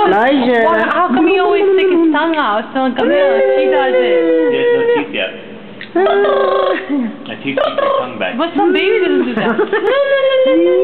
Elijah. How come he always stick his tongue out? So come here, she does it. There's no teeth yet. My teeth keep your tongue back. But some baby doesn't do that.